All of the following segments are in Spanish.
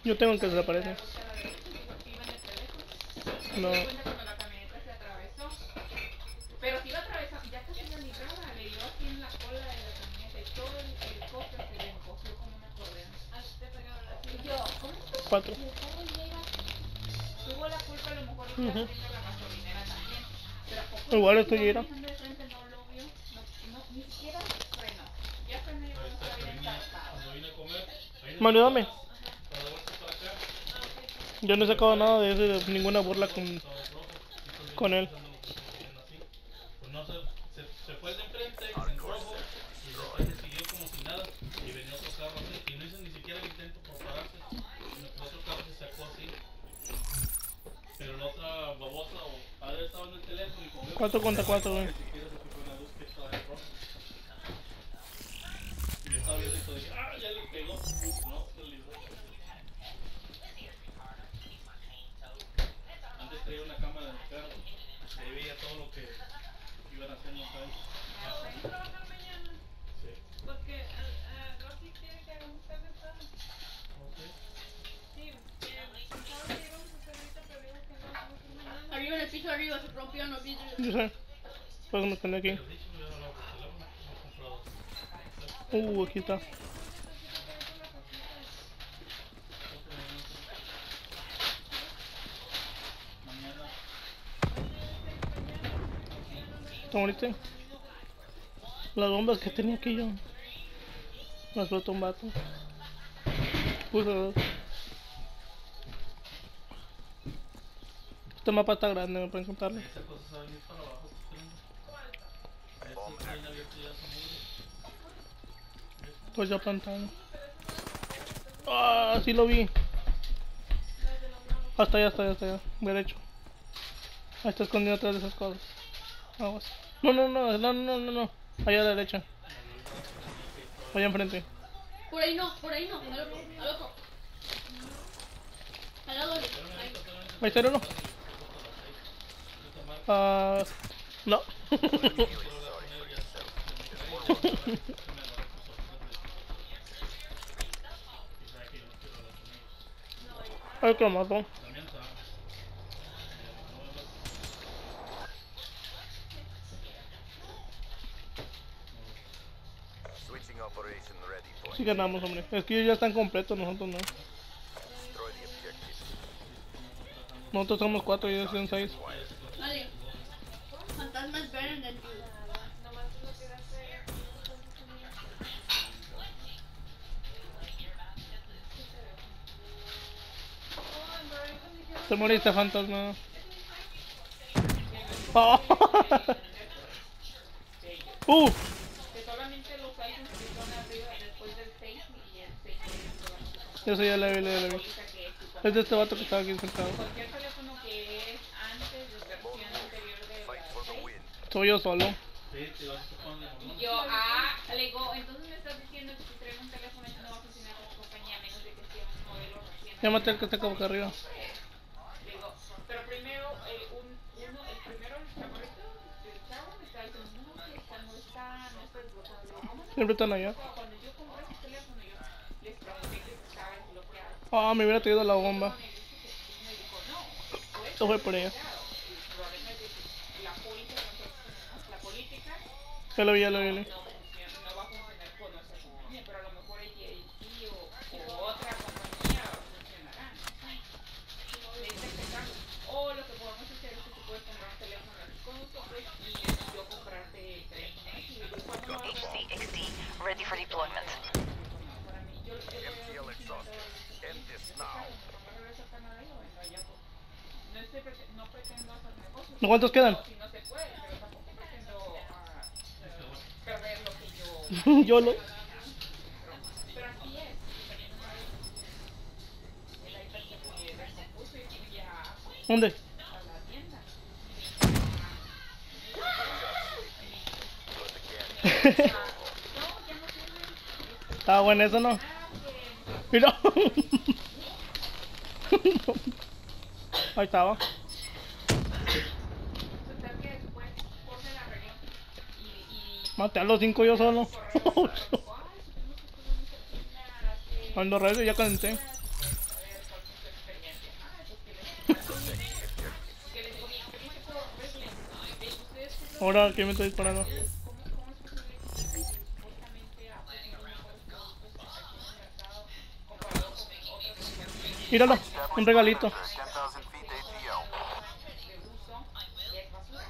Yo tengo el que desaparece. No. Cuando la camioneta se atravesó. Pero si iba atravesando, ya casi la libraba, le dio así en la cola de la camioneta y todo el cofre se le encogió como un acordeón. Y yo, ¿cómo esto? 4. Y el carro ya iba. Tuvo la culpa a lo mejor de estar haciendo la gasolinera también. Pero ¿a poco Igual el esto ya era. de frente no lo vio? No, ni siquiera frenó. Ya frenó y como se había encajado. Mario, dame. Yo no he sacado nada de eso, de ninguna burla con él. Se fue el de enfrente en rojo y después se siguió como si nada y venía otro carro así y no hizo ni siquiera el intento por pararse, sino que el otro carro se sacó así, pero la otra babosa o padre estaba en el teléfono y como 4 contra 4, güey. ni siquiera se fijó en la luz que estaba en rojo y le estaba viendo y dije, ya le pegó, no, se libró. Antes traía una cámara en el carro, ahí veía todo lo que iban haciendo acá. ¿Vas a trabajar mañana? Sí. Porque Rosy quiere que hagamos tal vez todo. Sí, pensaba que íbamos a hacer ahorita, pero digo que no, vamos a hacer mañana. Arriba en el piso arriba se rompieron los vidrios. Yo sé. Por eso me escondí aquí. Aquí está. ¿Está bonito? Las bombas que tenía aquí yo. Las flotó un vato. Puse dos. Este mapa está grande, me pueden contarlo. Pues ya plantando. Ah, sí lo vi. Hasta allá, hasta allá, hasta allá. Derecho. Ahí está escondido atrás de esas cosas. Aguas. No, no, no, no, no, no, no. Allá a la derecha. Allá enfrente. Por ahí no, al otro. Al lado de ahí. ¿Ahí está uno? Ah, no. Ay, que lo mató. Sí ganamos, hombre. Es que ellos ya están completos, nosotros no. Nosotros somos 4 y ellos son 6. Vale. Fantasmas better than you. Te moriste, fantasma. Oh. Que solamente los items que son arriba después del 6 y el 6 Eso ya la vi. Es de este vato que estaba aquí sentado. cualquier teléfono que es antes de versión anterior de la 6. Soy yo solo. Y yo, le digo, entonces me estás diciendo que si traigo un teléfono eso no va a funcionar con tu compañía a menos de que sea un modelo recién. Llámate al que está como acá arriba. Le digo, pero primero, el primero, el chamarrito del chavo me está diciendo, no, que no está desbloqueado. Siempre están allá. Cuando yo compré ese teléfono, yo les pregunté que estaba desbloqueado. Ah, me hubiera traído la bomba. Me dijo, no, Esto fue por ella. el problema es que la política que nosotros tenemos, la política, Ya lo vi. no va a funcionar con nuestra compañía, pero a lo mejor AT&T o otra compañía funcionará. Le dice que Carlos, lo que podemos hacer es que tú puedes comprar un teléfono aquí con nosotros y yo comprarte el teléfono aquí. HCXD, ready for deployment. Para mí, yo no pretendo hacer negocios. ¿Cuántos quedan? Si no se puede, pero tampoco pretendo perder lo que yo... Yo lo. Pero así es. El iPad se me descompuso y fui ¿Dónde? a la tienda. Estaba bueno eso, ¿no? Mira. Ahí estaba. Total que después Jorge la arregló y Maté a los 5 yo solo. Cuando regrese ya calenté. Ahora, ¿quién me está disparando? ¿Cómo es posible que supuestamente Apple tiene mejores productos aquí en el mercado comparado con otras compañías Míralo, un regalito. de uso y es basura?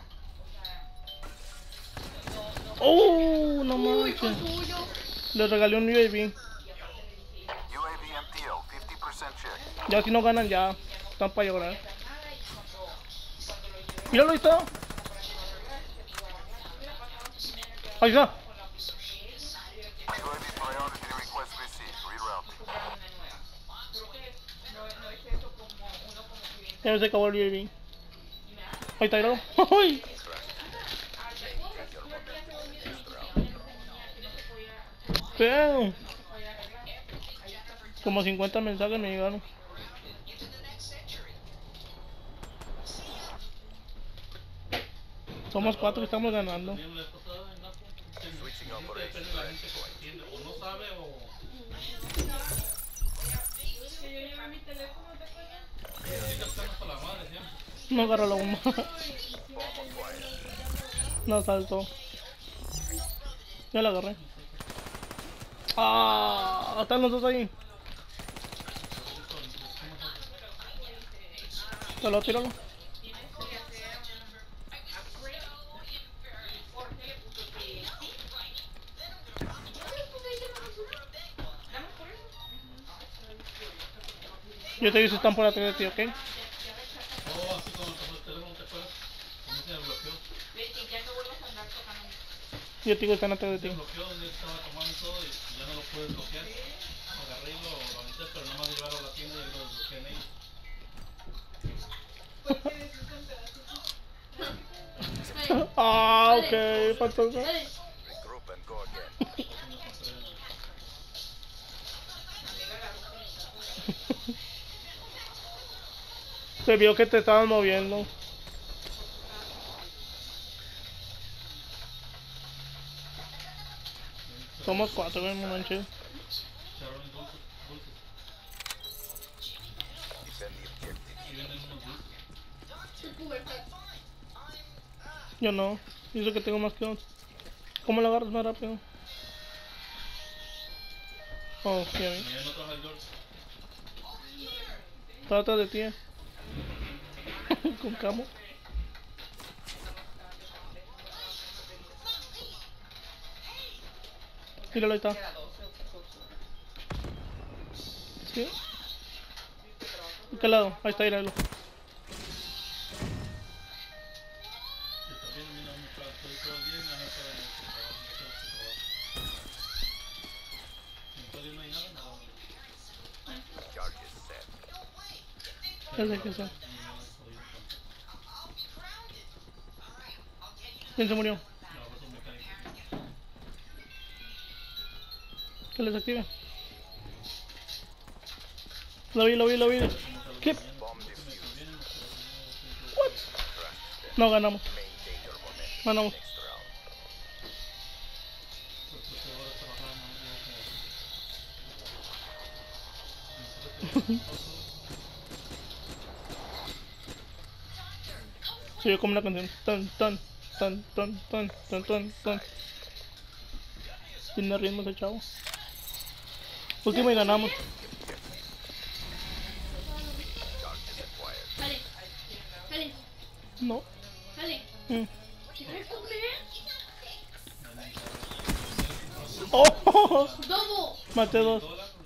O sea, ¡Oh! No Uy, con manches. tuyo. Le regalé un UAV. y aparte le dije, UAV MTO, 50% check. Ya si no ganan, ya. Están para llorar. hacer nada y cuando lo llevé Míralo, ahí está. para que lo arreglara, se pudo arreglar. ¿Qué hubiera pasado si me hubiera quedado Ahí está. con la aplicación de ellos? Hubiera quedado UAV priority request received. Rerouting. comprando una nueva. Creo que no es eso como uno como cliente. Ya se acabó el UAV. Y me da Ahí está, míralo. ¡Ay! Damn. Como 50 mensajes me llegaron. Somos 4 que estamos ganando. También la vez pasada en Apple, depende de la gente que entiende, o no sabe o... Que yo llevé mi teléfono, ¿te acuerdas? Sí, que están hasta la madre siempre. No agarró la bomba. Y sí la tenía No saltó. Ya la agarré. Ah, están los dos ahí. Tíralo, tíralo. Yo te digo si están por atrás de ti, ¿ok? Oh, así como pasó el teléfono, ¿te acuerdas? A mí se me bloqueó. Yo te digo están atrás de Se ti. bloqueó donde estaba tomando y todo y ya no lo pude desbloquear. Agarré y lo aventé, pero no me llevaron a la tienda y lo desbloqueé en ellos. Ah, ok, faltó. Dale. Regroup and go again. Se vio que te estaban moviendo. Somos 4, no manches. Echaron dulces, dulces. Defend the objective. Y venden unos dulces. Su pubertad. Yo no. Y eso que tengo más que 11. ¿Cómo lo agarras más rápido? Oh, ya vi. Mañana no trabaja el George. Está atrás de ti. Con camo. Míralo, ahí está. ¿Sí? ¿De qué lado? Ahí está, míralo. Yo también mira mucho, estoy todo el día y nada para el trabajo, no tengo que trabajar. En todo el día no hay nada, no. Charges set. Ya sé qué sé. ¿Quién se murió? Que les active. Lo vi. ¿Qué? Bomb defused. What? No, ganamos. Maintain your momentum. Ganamos. Next round. Se oye como una canción. Tan. Tiene ritmos el chavo. Último y ganamos. Charges acquired. Dale. Dale. No. Dale. Mm. ¿Quieres comer? Oh, ¡Dobo! maté 2.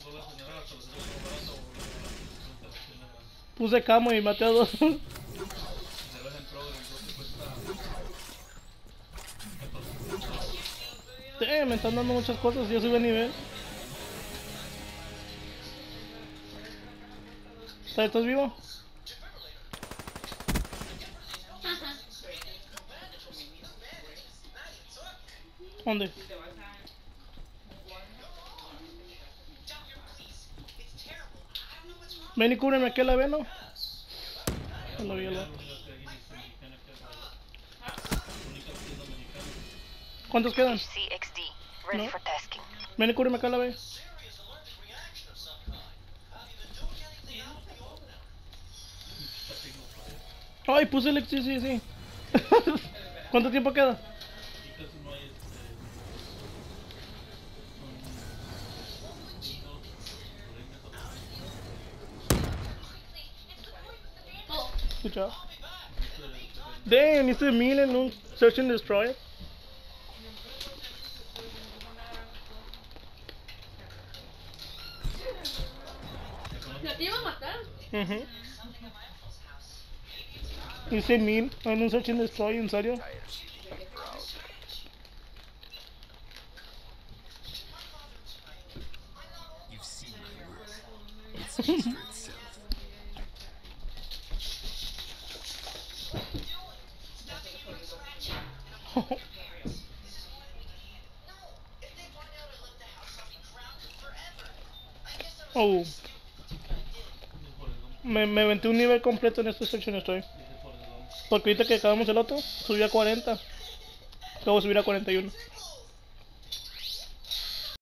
Puse camo y maté a 2. Me están dando muchas cosas. Yo subí de nivel. ¿Estás vivo? Ajá. ¿Dónde? Ven y cúbreme aquí la veno. Ya lo vi, ya lo vi. ¿Cuántos quedan? CXD. Ready No. for tasking. Ven y cúbreme acá la ve. Ay, puse el sí. ¿Cuánto tiempo queda? Y casi no hay Oh, Good job. Damn, hice 1000 en un Search and Destroy. ¿ya te iba a matar? Hice 1000 en un Search and Destroy, ¿en serio? Tires. Proud. You've seen my work. It speaks for itself. Oh. Me aventé un nivel completo en este Search and Destroy. Porque ahorita que acabamos el otro, subí a 40. Acabo de subir a 41.